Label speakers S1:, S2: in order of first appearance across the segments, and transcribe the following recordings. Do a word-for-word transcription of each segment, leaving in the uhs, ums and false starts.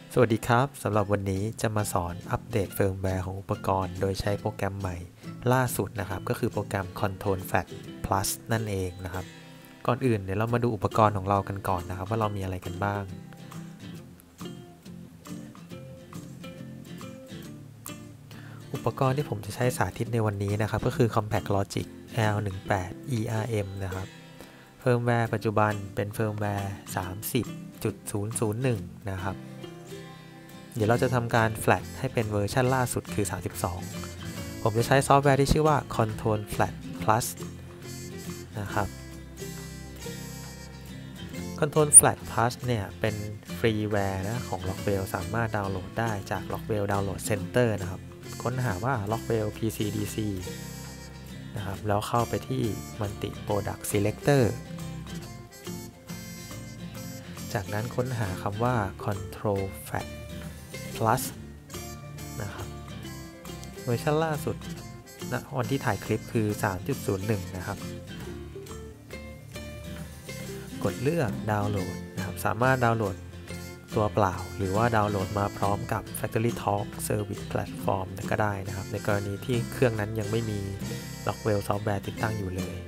S1: สวัสดีครับสำหรับวันนี้จะมาสอนอัปเดตเฟิร์มแวร์ของอุปกรณ์โดยใช้โปรแกรมใหม่ล่าสุดนะครับก็คือโปรแกรม Control Flash Plus นั่นเองนะครับก่อนอื่นเดี๋ยวเรามาดูอุปกรณ์ของเรากันก่อนนะครับว่าเรามีอะไรกันบ้างอุปกรณ์ที่ผมจะใช้สาธิตในวันนี้นะครับก็คือ Compact Logic แอล สิบแปด อี อาร์ เอ็ม นะครับเฟิร์มแวร์ปัจจุบันเป็นเฟิร์มแวร์ สามสิบจุดศูนย์ศูนย์หนึ่ง นะครับเดี๋ยวเราจะทำการแฟลชให้เป็นเวอร์ชันล่าสุดคือสามสิบสองผมจะใช้ซอฟต์แวร์ที่ชื่อว่า Control Flash Plus นะครับ Control Flash Plus เนี่ยเป็นฟรีแวร์นะของ Rockwell สามารถดาวน์โหลดได้จาก Rockwell Download Center นะครับค้นหาว่า Rockwell พี ซี ดี ซี นะครับแล้วเข้าไปที่ Multi Product Selector จากนั้นค้นหาคำว่า Control Flash Plus นะครับเวอร์ชันล่าสุดณวันที่ถ่ายคลิปคือ สามจุดศูนย์หนึ่ง นะครับกดเลือกดาวน์โหลดนะครับสามารถดาวน์โหลดตัวเปล่าหรือว่าดาวน์โหลดมาพร้อมกับ FactoryTalk Service Platform ก็ได้นะครับในกรณีที่เครื่องนั้นยังไม่มี Rockwell Software ติดตั้งอยู่เลย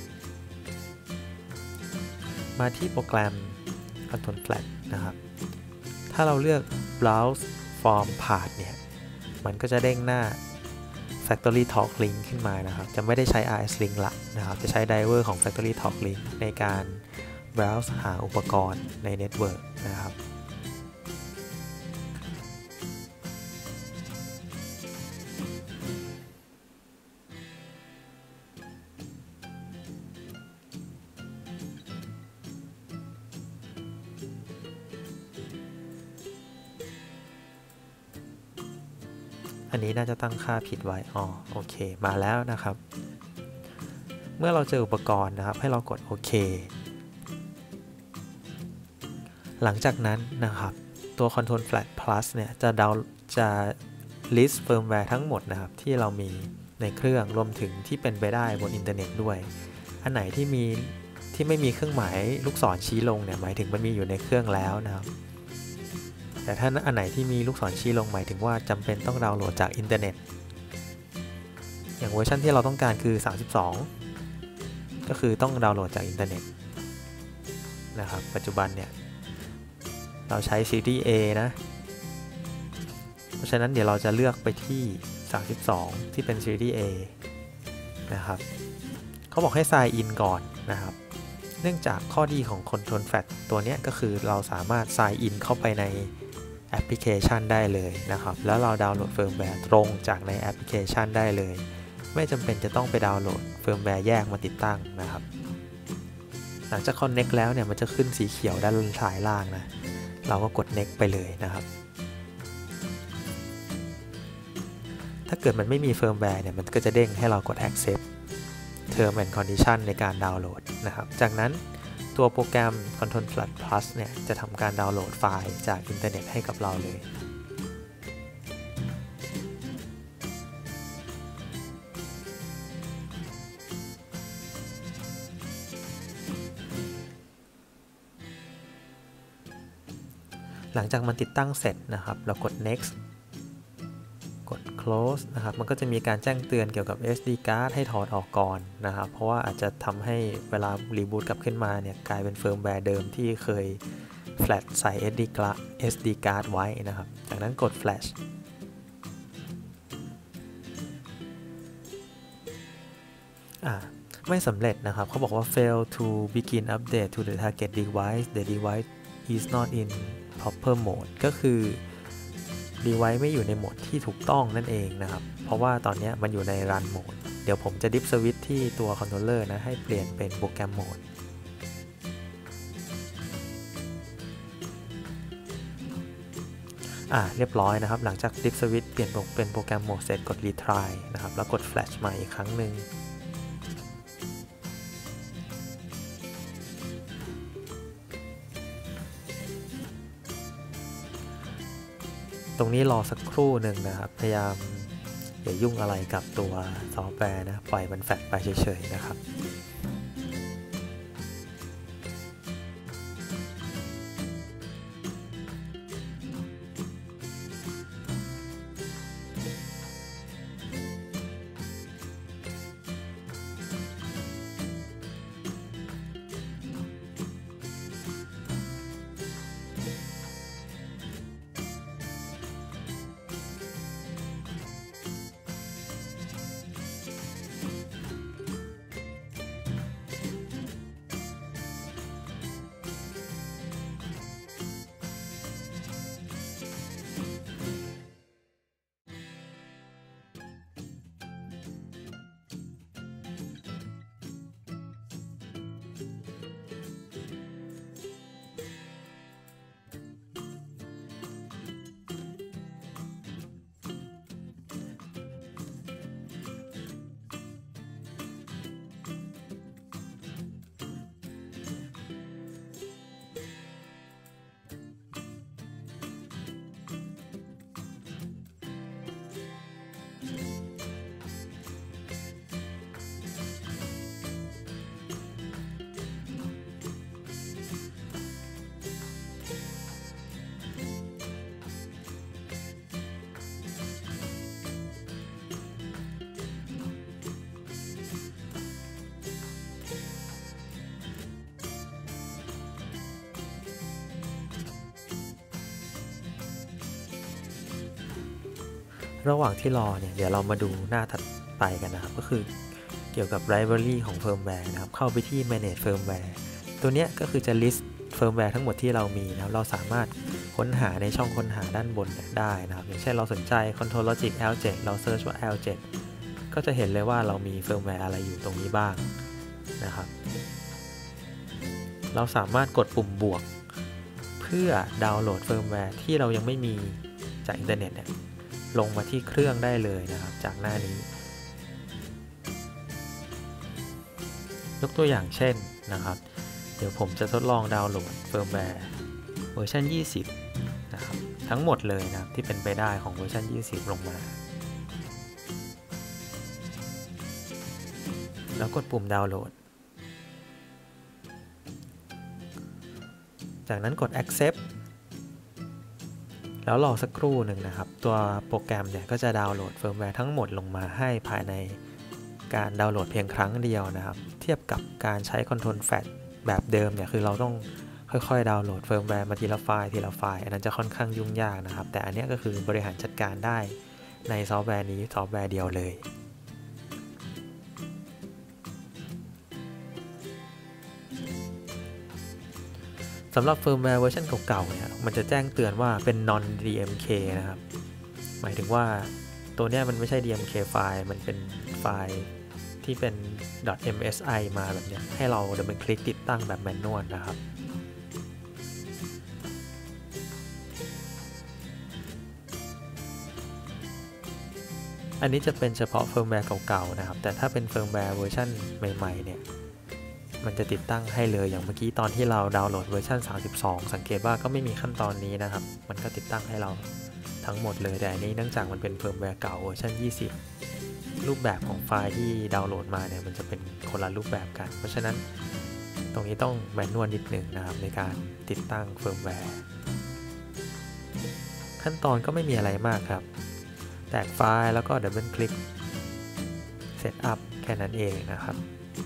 S1: มาที่โปรแกรม Control Flash นะครับถ้าเราเลือก Browse Form Path เนี่ยมันก็จะเด้งหน้า FactoryTalk Link ขึ้นมานะครับจะไม่ได้ใช้ อาร์ เอส Link ละนะครับจะใช้ Driver ของ FactoryTalk Link ในการ Browse หาอุปกรณ์ใน Network นะครับอันนี้น่าจะตั้งค่าผิดไว้อ๋อโอเคมาแล้วนะครับเมื่อเราเจออุปกรณ์นะครับให้เรากดโอเคหลังจากนั้นนะครับตัว Control Flash Plus เนี่ยจะดาวจะ list firmware ทั้งหมดนะครับที่เรามีในเครื่องรวมถึงที่เป็นไปได้บนอินเทอร์เน็ตด้วยอันไหนที่มีที่ไม่มีเครื่องหมายลูกศรชี้ลงเนี่ยหมายถึงมันมีอยู่ในเครื่องแล้วนะครับแต่ถ้าอันไหนที่มีลูกศรชี้ลงหมายถึงว่าจำเป็นต้องดาวน์โหลดจากอินเทอร์เน็ตอย่างเวอร์ชันที่เราต้องการคือสามสิบสองก็คือต้องดาวน์โหลดจากอินเทอร์เน็ตนะครับปัจจุบันเนี่ยเราใช้ ซี ดี เอ นะเพราะฉะนั้นเดี๋ยวเราจะเลือกไปที่สามสิบสองที่เป็น ซี ดี เอ นะครับเขาบอกให้ sign in ก่อนนะครับเนื่องจากข้อดีของ Control Flash ตัวนี้ก็คือเราสามารถ sign in เข้าไปในแอปพลิเคชันได้เลยนะครับแล้วเราดาวน์โหลดเฟิร์มแวร์ตรงจากในแอปพลิเคชันได้เลยไม่จำเป็นจะต้องไปดาวน์โหลดเฟิร์มแวร์แยกมาติดตั้งนะครับหลังจาก Connect แล้วเนี่ยมันจะขึ้นสีเขียวด้านซ้ายล่างนะเราก็กด next ไปเลยนะครับถ้าเกิดมันไม่มีเฟิร์มแวร์เนี่ยมันก็จะเด้งให้เรากด accept term and condition ในการดาวน์โหลดนะครับจากนั้นตัวโปรแกรม Control Flash Plus เนี่ยจะทำการดาวน์โหลดไฟล์จากอินเทอร์เน็ตให้กับเราเลยหลังจากมันติดตั้งเสร็จนะครับเรากด next กด close นะครับมันก็จะมีการแจ้งเตือนเกี่ยวกับ เอส ดี card ให้ถอดออกก่อนนะครับเพราะว่าอาจจะทำให้เวลารีบูตกลับขึ้นมาเนี่ยกลายเป็นเฟิร์มแวร์เดิมที่เคย flash ใส่ เอส ดี card ไว้นะครับจากนั้นกด flash อ่าไม่สำเร็จนะครับเขาบอกว่า fail to begin update to the target device the device is not in proper mode ก็คือ device ไม่อยู่ในโหมดที่ถูกต้องนั่นเองนะครับเพราะว่าตอนนี้มันอยู่ใน run mode เดี๋ยวผมจะดิฟสวิตช์ที่ตัว controller นะให้เปลี่ยนเป็นโปรแกรมโหมดอ่าเรียบร้อยนะครับหลังจากดิฟสวิตช์เปลี่ยนเป็นโปรแกรมโหมดเสร็จกด retry นะครับแล้วกด flash ใหม่อีกครั้งหนึ่งตรงนี้รอสักครู่หนึ่งนะครับพยายามอย่ายุ่งอะไรกับตัวซอฟต์แวร์นะปล่อยมันแฟลชไปเฉยๆนะครับระหว่างที่รอเนี่ยเดี๋ยวเรามาดูหน้าถัดไปกันนะครับก็คือเกี่ยวกับ library ของ firmware นะครับเข้าไปที่ manage firmware ตัวเนี้ยก็คือจะ list firmware ทั้งหมดที่เรามีนะครับเราสามารถค้นหาในช่องค้นหาด้านบนได้นะครับอย่างเช่นเราสนใจ control logic แอล เซเว่น เรา search ว่า แอล เซเว่น ก็จะเห็นเลยว่าเรามี firmware อะไรอยู่ตรงนี้บ้างนะครับเราสามารถกดปุ่มบวกเพื่อดาวน์โหลด firmware ที่เรายังไม่มีจากอินเทอร์เน็ตเนี่ยลงมาที่เครื่องได้เลยนะครับจากหน้านี้ยกตัวอย่างเช่นนะครับเดี๋ยวผมจะทดลองดาวน์โหลด firmware เวอร์ชันยี่สิบนะครับทั้งหมดเลยนะครับที่เป็นไปได้ของเวอร์ชันยี่สิบลงมาแล้วกดปุ่มดาวน์โหลดจากนั้นกด accept แล้วรอสักครู่หนึ่งนะครับตัวโปรแกรมเนี่ยก็จะดาวน์โหลดเฟิร์มแวร์ทั้งหมดลงมาให้ภายในการดาวน์โหลดเพียงครั้งเดียวนะครับเทียบกับการใช้ Control Flash แบบเดิมเนี่ยคือเราต้องค่อยๆดาวน์โหลดเฟิร์มแวร์มาทีละไฟล์ทีละไฟล์อันนั้นจะค่อนข้างยุ่งยากนะครับแต่อันนี้ก็คือบริหารจัดการได้ในซอฟต์แวร์นี้ซอฟต์แวร์เดียวเลยสำหรับเฟิร์มแวร์เวอร์ชันเก่าๆเนี่ยมันจะแจ้งเตือนว่าเป็น non ดี เอ็ม เค นะครับหมายถึงว่าตัวนี้มันไม่ใช่ ดี เอ็ม เค ไฟล์มันเป็นไฟล์ที่เป็น .msi มาแบบนี้ให้เราเดินคลิกติดตั้งแบบแมนนวลนะครับอันนี้จะเป็นเฉพาะเฟิร์มแวร์เก่าๆนะครับแต่ถ้าเป็นเฟิร์มแวร์เวอร์ชันใหม่ๆเนี่ยมันจะติดตั้งให้เลยอย่างเมื่อกี้ตอนที่เราดาวน์โหลดเวอร์ชันสามสิบสองสังเกตว่าก็ไม่มีขั้นตอนนี้นะครับมันก็ติดตั้งให้เราทั้งหมดเลยแต่อันนี้เนื่องจากมันเป็นเฟิร์มแวร์เก่าเวอร์ชันยี่สิบรูปแบบของไฟล์ที่ดาวน์โหลดมาเนี่ยมันจะเป็นคนละรูปแบบกันเพราะฉะนั้นตรงนี้ต้องแมนนวลนิดหนึ่งนะครับในการติดตั้งเฟิร์มแวร์ขั้นตอนก็ไม่มีอะไรมากครับแตกไฟล์แล้วก็ดับเบิลคลิกเซตอัพแค่นั้นเองนะครับ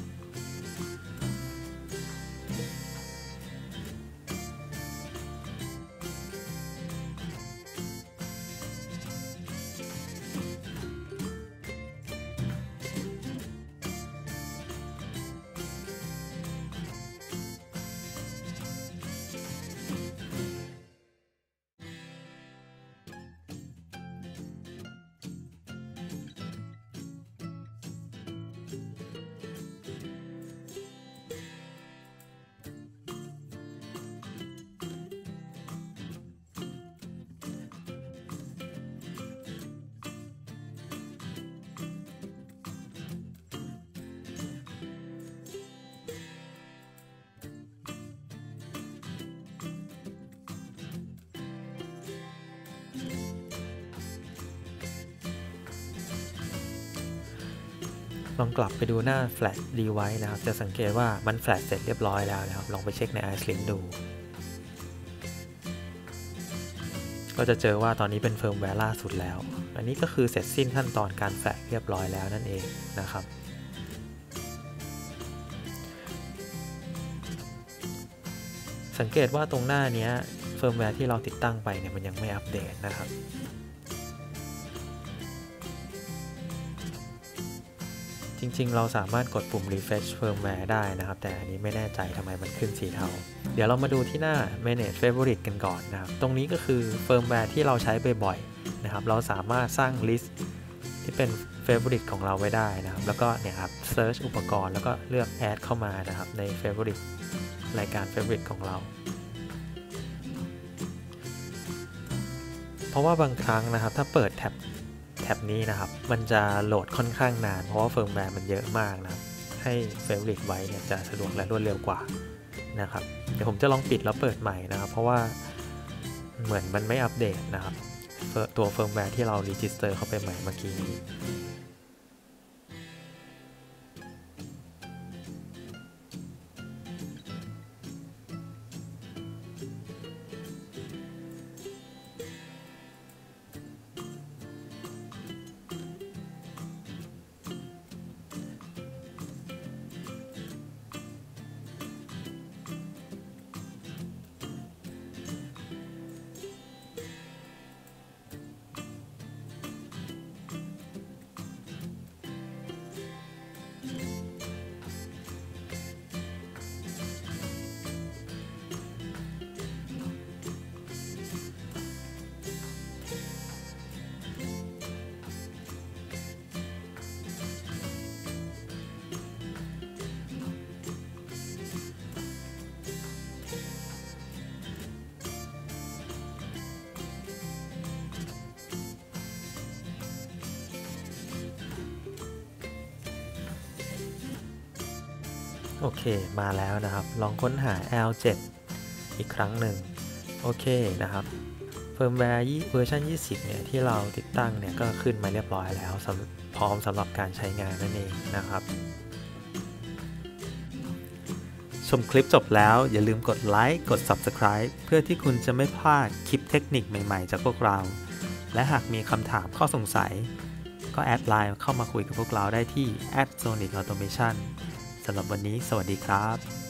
S1: ลองกลับไปดูหน้า Flash Device นะครับจะสังเกตว่ามัน Flash เสร็จเรียบร้อยแล้วนะครับลองไปเช็คใน iSlink ดูก็จะเจอว่าตอนนี้เป็นเฟิร์มแวร์ล่าสุดแล้วอันนี้ก็คือเสร็จสิ้นขั้นตอนการ Flash เรียบร้อยแล้วนั่นเองนะครับสังเกตว่าตรงหน้านี้เฟิร์มแวร์ที่เราติดตั้งไปเนี่ยมันยังไม่อัปเดตนะครับจริงๆเราสามารถกดปุ่ม refresh firmware ได้นะครับแต่อันนี้ไม่แน่ใจทำไมมันขึ้นสีเทาเดี๋ยวเรามาดูที่หน้า manage favorite กันก่อนนะครับตรงนี้ก็คือ firmware ที่เราใช้บ่อยๆนะครับเราสามารถสร้าง list ที่เป็น favorite ของเราไว้ได้นะครับแล้วก็เนี่ยครับ search อุปกรณ์แล้วก็เลือก add เข้ามานะครับใน favorite รายการ favorite ของเราเพราะว่าบางครั้งนะครับถ้าเปิดแท็บแท็บนี้นะครับมันจะโหลดค่อนข้างนานเพราะว่าเฟิร์มแวร์มันเยอะมากนะครับให้เฟเวอริตไว้เนี่ยจะสะดวกและรวดเร็วกว่านะครับเดี๋ยวผมจะลองปิดแล้วเปิดใหม่นะครับเพราะว่าเหมือนมันไม่อัปเดตนะครับตัวเฟิร์มแวร์ที่เรารีจิสเตอร์เข้าไปใหม่เมื่อกี้นี้โอเคมาแล้วนะครับลองค้นหา แอล เจ็ด อีกครั้งหนึ่งโอเคนะครับเฟิร์มแวร์เวอร์ชันยี่สิบเนี่ยที่เราติดตั้งเนี่ยก็ขึ้นมาเรียบร้อยแล้วพร้อมสำหรับการใช้งานนั่นเองนะครับชมคลิปจบแล้วอย่าลืมกดไลค์กด ซับสไครบ์ เพื่อที่คุณจะไม่พลาดคลิปเทคนิคใหม่ๆจากพวกเราและหากมีคำถามข้อสงสัยก็แอดไลน์เข้ามาคุยกับพวกเราได้ที่ แอท โซนิก ออโตเมชัน สำหรับวันนี้สวัสดีครับ